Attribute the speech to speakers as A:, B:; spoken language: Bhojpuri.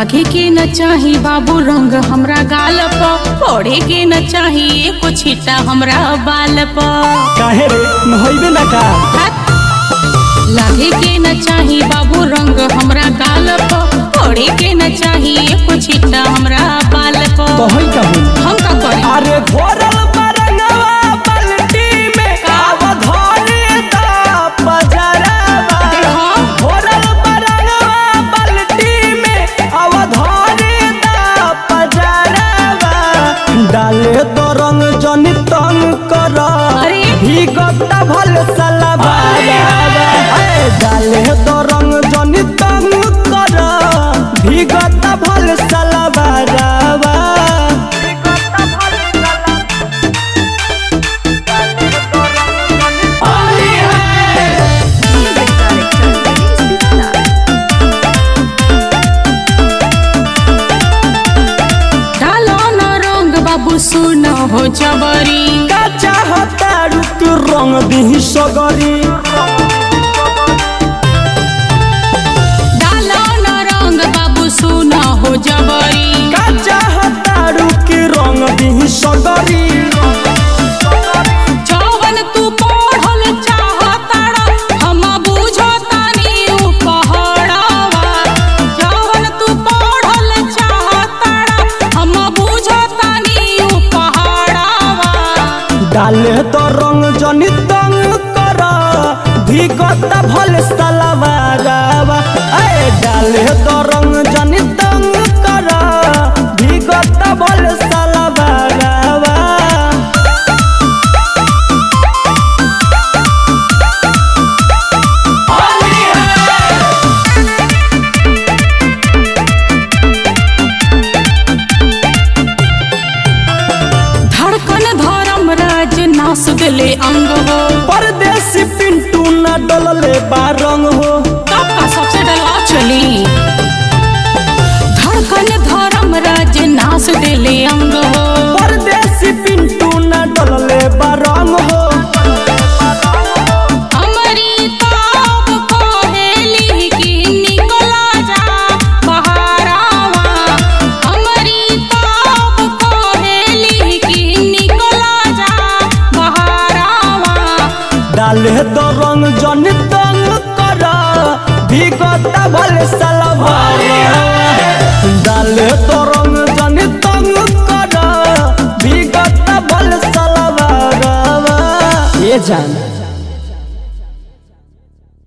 A: लागे के न चाही बाबू रंग हमरा गाल पर, पड़े के न चाही एको छीटा हमरा बाल पर।
B: काहे रे नहइबे ना का?
A: लागे के न चाही बाबू रंग हमरा गाल पर, पड़े के न चाही एको छीटा हमरा बाल पर।
B: तो होई कहू
A: हम का करी?
B: अरे घोरल बरंगवा बाल्टी में आव धरे दा पजरावा। घोरल बरंगवा बाल्टी में आव धरे दा पजरावा। डाले तो रंग जनी तंग कर भीगता भल सलवारवा। डाले तो रंग जनी तंग कर भीगता भल सलवारवा।
A: सुन हो जबरी
B: का चाहता रुक रंग दी सगरी।
A: डालो न रंग बाबू सुन हो जबरी
B: का चाहता रुक रंग दी सगरी।
A: जवन तू पढ़ल चाहताड़ा हम बुझतानी उ पहाड़वा। जवन तू पढ़ल चाहताड़ा हम बुझतानी उ पहाड़वा।
B: डाले तो रंग जनी तंग कर भीगता भल सलवारवा। डाले तो रंग जनी तंग कर भीगता भल सलवारवा।
A: नास दिले अंग हो
B: परदेसी पिंटू न डलले बारंग हो।
A: का सबसे डला चली धड़कन धर्म राज नास दिले अंग हो।
B: परदेसी पिंटू न डलले बारंग हो।
A: हमारी ताब कोहेली की निकला जा बहारावा। हमारी ताब कोहेली की निकला जा बहारावा।
B: डाले तो रंग जन तंग कर भीगता भल सलवारवा। डाले तो रंग जन तंग कर भीगता भल सलवारवा। ये जान